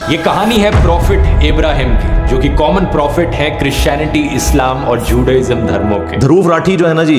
ये कहानी है प्रॉफिट इब्राहिम की, जो कि कॉमन प्रॉफिट है क्रिश्चियनिटी, इस्लाम और जूडाइज्म धर्मों के। ध्रुव राठी जो है ना जी,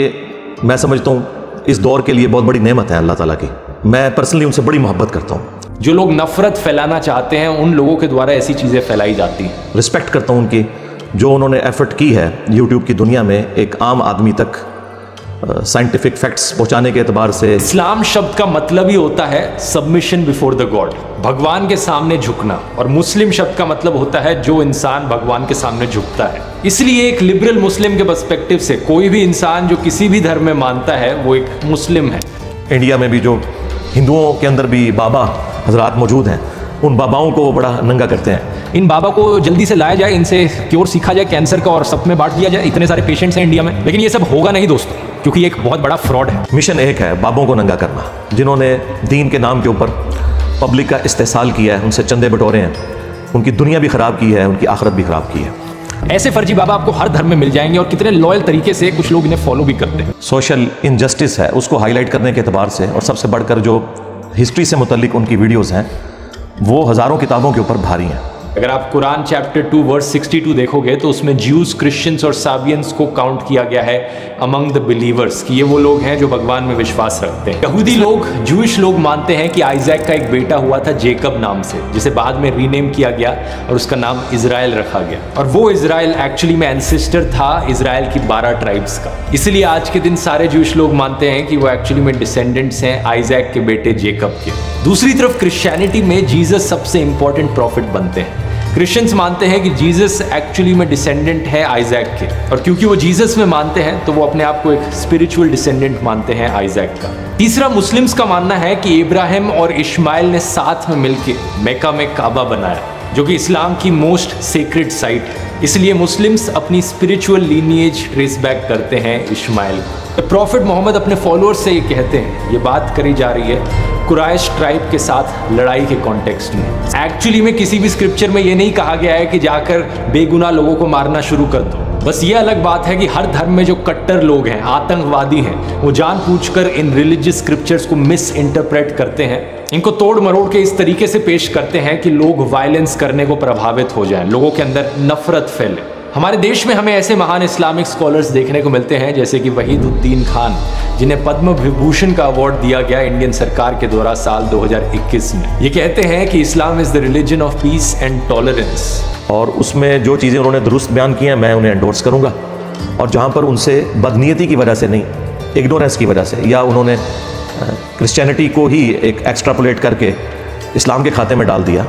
ये मैं समझता हूँ इस दौर के लिए बहुत बड़ी नेमत है अल्लाह ताला की। मैं पर्सनली उनसे बड़ी मोहब्बत करता हूँ। जो लोग नफरत फैलाना चाहते हैं उन लोगों के द्वारा ऐसी चीजें फैलाई जाती हैं। रिस्पेक्ट करता हूँ उनकी, जो उन्होंने एफर्ट की है यूट्यूब की दुनिया में एक आम आदमी तक साइंटिफिक फैक्ट्स पहुंचाने के एतबार से। इस्लाम शब्द का मतलब ही होता है सबमिशन बिफोर द गॉड, भगवान के सामने झुकना, और मुस्लिम शब्द का मतलब होता है जो इंसान भगवान के सामने झुकता है। इसलिए एक लिबरल मुस्लिम के पर्सपेक्टिव से कोई भी इंसान जो किसी भी धर्म में मानता है वो एक मुस्लिम है। इंडिया में भी जो हिंदुओं के अंदर भी बाबा हजरात मौजूद हैं, उन बाबाओं को बड़ा नंगा करते हैं। इन बाबा को जल्दी से लाया जाए, इनसे क्योर सीखा जाए कैंसर का और सब में बांट दिया जाए। इतने सारे पेशेंट्स हैं इंडिया में, लेकिन ये सब होगा नहीं दोस्तों, क्योंकि एक बहुत बड़ा फ्रॉड है। मिशन एक है बाबों को नंगा करना, जिन्होंने दीन के नाम के ऊपर पब्लिक का इस्तेहसाल किया है, उनसे चंदे बटोरे हैं, उनकी दुनिया भी खराब की है, उनकी आखिरत भी खराब की है। ऐसे फर्जी बाबा आपको हर धर्म में मिल जाएंगे, और कितने लॉयल तरीके से कुछ लोग इन्हें फॉलो भी करते हैं। सोशल इनजस्टिस है उसको हाईलाइट करने के एतबार से, और सबसे बढ़कर जो हिस्ट्री से मुतल्लिक उनकी वीडियोज़ हैं वो हज़ारों किताबों के ऊपर भारी हैं। अगर आप कुरान चैप्टर 2 वर्स 62 देखोगे तो उसमें ज्यूज, क्रिश्चियंस और साबियंस को काउंट किया गया है अमंग द बिलीवर्स, कि ये वो लोग हैं जो भगवान में विश्वास रखते हैं। यहूदी लोग, जूइश लोग मानते हैं कि आइजैक का एक बेटा हुआ था जेकब नाम से, जिसे बाद में रीनेम किया गया और उसका नाम इजराइल रखा गया, और वो इजराइल एक्चुअली में एंसेस्टर था इजराइल की 12 ट्राइब्स का। इसलिए आज के दिन सारे जूइश लोग मानते हैं कि वो एक्चुअली में डिसेंडेंट्स हैं आइजैक के बेटे जेकब के। दूसरी तरफ क्रिश्चियनिटी में जीसस सबसे इंपॉर्टेंट प्रॉफिट बनते हैं। क्रिश्चियंस मानते हैं कि जीसस एक्चुअली में डिसेंडेंट है आइजैक के, और क्योंकि वो जीसस में मानते हैं तो वो अपने आप को एक स्पिरिचुअल डिसेंडेंट मानते हैं आइजैक का। तीसरा, मुस्लिम्स का मानना है कि इब्राहिम और इस्माइल ने साथ में मिलकर मेका में काबा बनाया, जो कि इस्लाम की मोस्ट सेक्रेड साइट है। इसलिए मुस्लिम्स अपनी स्पिरिचुअल लीनिएज ट्रेस बैक करते हैं इस्माइल को। प्रॉफिट मोहम्मद अपने फॉलोअर्स से ये कहते हैं, ये बात करी जा रही है कुरैश ट्राइब के साथ लड़ाई के कॉन्टेक्स्ट में। एक्चुअली में किसी भी स्क्रिप्चर में ये नहीं कहा गया है कि जाकर बेगुनाह लोगों को मारना शुरू कर दो। बस ये अलग बात है कि हर धर्म में जो कट्टर लोग हैं, आतंकवादी हैं, वो जानबूझकर इन रिलीजियस स्क्रिप्चर्स को मिस इंटरप्रेट करते हैं, इनको तोड़ मरोड़ के इस तरीके से पेश करते हैं कि लोग वायलेंस करने को प्रभावित हो जाएं, लोगों के अंदर नफरत फैले। हमारे देश में हमें ऐसे महान इस्लामिक स्कॉलर्स देखने को मिलते हैं जैसे कि वहीदुद्दीन खान, जिन्हें पद्म विभूषण का अवार्ड दिया गया इंडियन सरकार के द्वारा साल 2021 में। ये कहते हैं कि Islam is the religion of peace and tolerance, और उसमें जो चीज़ें उन्होंने दुरुस्त बयान की हैं मैं उन्हें एंडोर्स करूँगा। और जहाँ पर उनसे बदनीयती की वजह से नहीं, इग्नोरेंस की वजह से, या उन्होंने क्रिश्चियनिटी को ही एक एक्स्ट्रापोलेट करके इस्लाम के खाते में डाल दिया,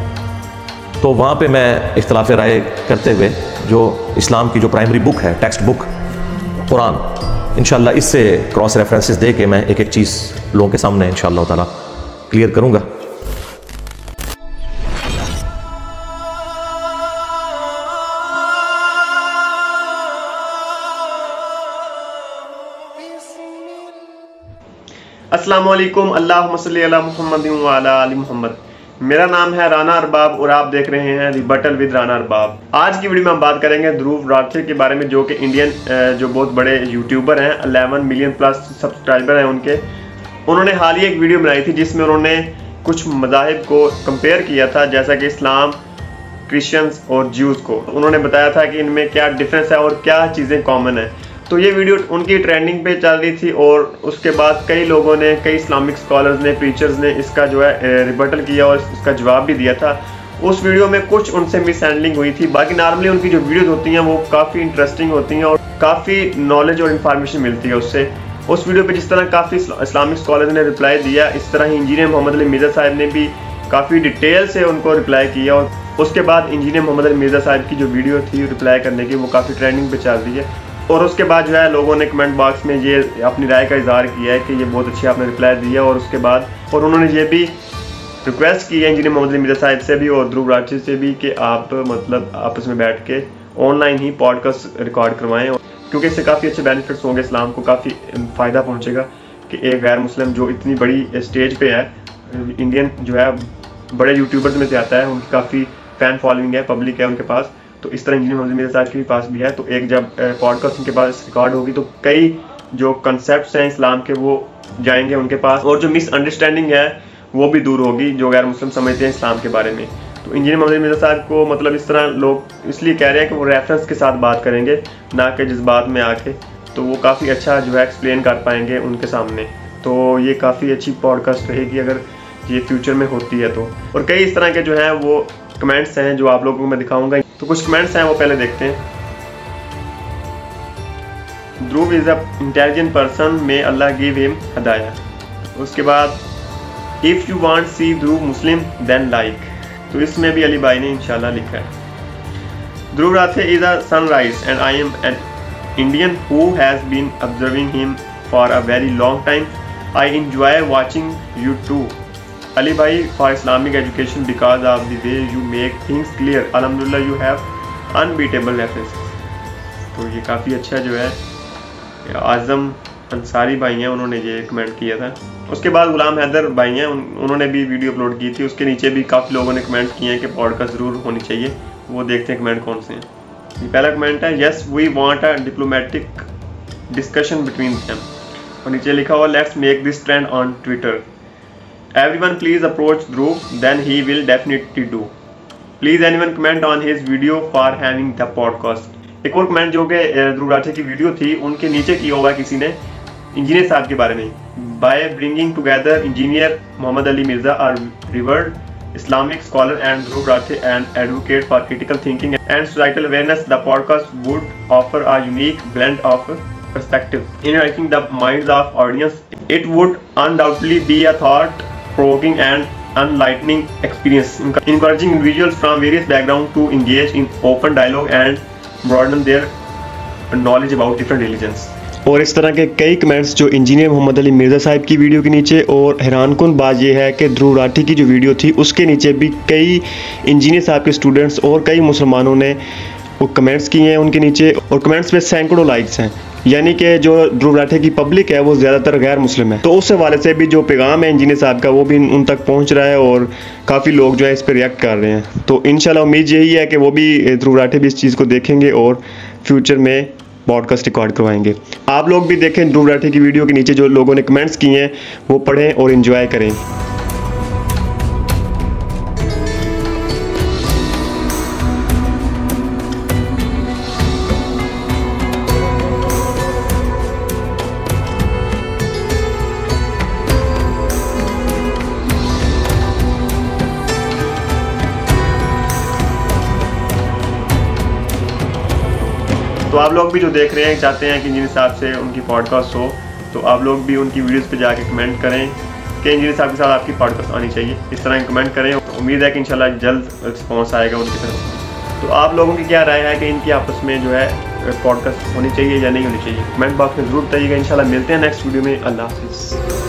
तो वहाँ पे मैं इख्तिलाफ राय करते हुए जो इस्लाम की जो प्राइमरी बुक है, टेक्स्ट बुक कुरान, इंशाल्लाह इससे क्रॉस रेफरेंसेस दे के मैं एक एक चीज़ लोगों के सामने इंशाल्लाह ताला क्लियर करूँगा। अस्सलाम वालेकुम, अल्लाहुम्मा सल्ली अला मुहम्मद व अला आलि मुहम्मद। मेरा नाम है राना अरबाब और आप देख रहे हैं रिबटल विद राना अरबाब। आज की वीडियो में हम बात करेंगे ध्रुव राठी के बारे में, जो कि इंडियन जो बहुत बड़े यूट्यूबर हैं, 11 मिलियन प्लस सब्सक्राइबर हैं उनके। उन्होंने हाल ही एक वीडियो बनाई थी जिसमें उन्होंने कुछ मज़ाहिब को कंपेयर किया था, जैसा कि इस्लाम, क्रिश्चियंस और ज्यूज़ को। उन्होंने बताया था कि इनमें क्या डिफरेंस है और क्या चीज़ें कॉमन है। तो ये वीडियो उनकी ट्रेंडिंग पे चल रही थी, और उसके बाद कई लोगों ने, कई इस्लामिक स्कॉलर्स ने, प्रीचर्स ने इसका जो है रिबटल किया और इसका जवाब भी दिया था। उस वीडियो में कुछ उनसे मिस हैंडलिंग हुई थी। बाकी नॉर्मली उनकी जो वीडियोस होती हैं वो काफ़ी इंटरेस्टिंग होती हैं और काफ़ी नॉलेज और इन्फॉर्मेशन मिलती है उससे। उस वीडियो पे जिस तरह काफ़ी इस्लामिक स्कॉलर्स ने रिप्लाई दिया, इस तरह ही इंजीनियर मोहम्मद अली मिर्ज़ा साहब ने भी काफ़ी डिटेल से उनको रिप्लाई किया। और उसके बाद इंजीनियर मोहम्मद अली मिर्ज़ा साहब की जो वीडियो थी रिप्लाई करने की, वो काफ़ी ट्रेंडिंग पे चल रही है। और उसके बाद जो है लोगों ने कमेंट बॉक्स में ये अपनी राय का इजहार किया है कि ये बहुत अच्छी आपने रिप्लाई दिया। और उसके बाद और उन्होंने ये भी रिक्वेस्ट की है इंजीनियर मोहम्मद अली मिर्ज़ा साहब से भी और ध्रुव राठी से भी कि आप मतलब आपस में बैठ के ऑनलाइन ही पॉडकास्ट रिकॉर्ड करवाएं, क्योंकि इससे काफ़ी अच्छे बेनिफिट्स होंगे, इस्लाम को काफ़ी फ़ायदा पहुँचेगा कि एक गैर मुस्लिम जो इतनी बड़ी स्टेज पे है, इंडियन जो है बड़े यूट्यूबर्स में से आता है, उनकी काफ़ी फ़ैन फॉलोइंग है, पब्लिक है उनके पास। तो इस तरह इंजीनियर मोहम्मद मिर्ज़ा साहब के पास भी है। तो एक जब पॉडकास्ट उनके पास रिकॉर्ड होगी तो कई जो कंसेप्ट्स हैं इस्लाम के वो जाएंगे उनके पास, और जो मिसअंडरस्टैंडिंग है वो भी दूर होगी जो गैर मुस्लिम समझते हैं इस्लाम के बारे में। तो इंजीनियर मोहम्मद अली मिर्ज़ा साहब को मतलब इस तरह लोग इसलिए कह रहे हैं कि वो रेफरेंस के साथ बात करेंगे, ना कि जज्बात में आके, तो वो काफ़ी अच्छा जो है एक्सप्लेन कर पाएंगे उनके सामने। तो ये काफ़ी अच्छी पॉडकास्ट रहेगी अगर ये फ्यूचर में होती है तो। और कई इस तरह के जो हैं वो कमेंट्स हैं जो आप लोगों को मैं दिखाऊंगा। तो कुछ कमेंट्स हैं वो पहले देखते हैं। Dhruv is a intelligent person, may Allah give him हदाया। उसके बाद if you want see Dhruv Muslim then like, तो इसमें भी अली भाई ने इंशाल्लाह लिखा है। Dhruv Rathee is a sunrise and I am an Indian who has been observing him for a very long time. I enjoy watching you too Ali bhai for Islamic education because of the way you make things clear. Alhamdulillah you have unbeatable references. तो ये काफ़ी अच्छा जो है आज़म अंसारी भाई हैं, उन्होंने ये कमेंट किया था। उसके बाद गुलाम हैदर भाई हैं, उन्होंने भी वीडियो अपलोड की थी। उसके नीचे भी काफ़ी लोगों ने कमेंट किए हैं कि पॉडकास्ट ज़रूर होनी चाहिए। वो देखते हैं कमेंट कौन से हैं। ये पहला कमेंट है, yes we want a diplomatic discussion between them. और नीचे लिखा हुआ, let's make this trend on Twitter. Everyone please approach Dhruv, then he will definitely do. Please anyone comment on his video for having the podcast. एक और comment जो कि ध्रुव राठे की video थी उनके नीचे किया हुआ किसी ने इंजीनियर साहब के बारे में। By bringing together engineer Mohammad Ali Mirza, a revered Islamic scholar, and Dhruv Rathé, an advocate for critical thinking and societal awareness, the podcast would offer a unique blend of perspective, enlightening the minds of audience. It would undoubtedly be a thought-provoking and enlightening experience, encouraging individuals from various backgrounds to engage in open dialogue and broaden their knowledge about different religions. और इस तरह के कई comments जो engineer Mohammad Ali Mirza साहब की video के नीचे, और हैरानकुन बात यह है कि ध्रुव राठी की जो वीडियो थी उसके नीचे भी कई इंजीनियर साहब के स्टूडेंट्स और कई मुसलमानों ने वो कमेंट्स किए हैं उनके नीचे, और कमेंट्स में सैकड़ों लाइक्स हैं। यानी कि जो ध्रुव राठे की पब्लिक है वो ज़्यादातर गैर मुस्लिम है। तो उस हवाले से भी जो पैगाम है इंजीनियर साहब का वो भी उन तक पहुंच रहा है और काफ़ी लोग जो है इस पर रिएक्ट कर रहे हैं। तो इंशाल्लाह उम्मीद यही है कि वो भी ध्रुव राठे भी इस चीज़ को देखेंगे और फ्यूचर में पॉडकास्ट रिकॉर्ड करवाएंगे। आप लोग भी देखें ध्रुव राठे की वीडियो के नीचे जो लोगों ने कमेंट्स किए हैं वो पढ़ें और इन्जॉय करें। तो आप लोग भी जो देख रहे हैं चाहते हैं कि इंजीनियर साहब से उनकी पॉडकास्ट हो, तो आप लोग भी उनकी वीडियोस पे जाके कमेंट करें कि इंजीनियर साहब के साथ आपकी पॉडकास्ट आनी चाहिए। इस तरह कमेंट करें, तो उम्मीद है कि इंशाल्लाह जल्द रिस्पॉन्स आएगा उनकी तरफ। तो आप लोगों की क्या राय है कि इनकी आपस में जो है पॉडकास्ट होनी चाहिए या नहीं होनी चाहिए, कमेंट बॉक्स में ज़रूर बताइएगा। इंशाल्लाह मिलते हैं नेक्स्ट वीडियो में। अल्लाह हाफिज़।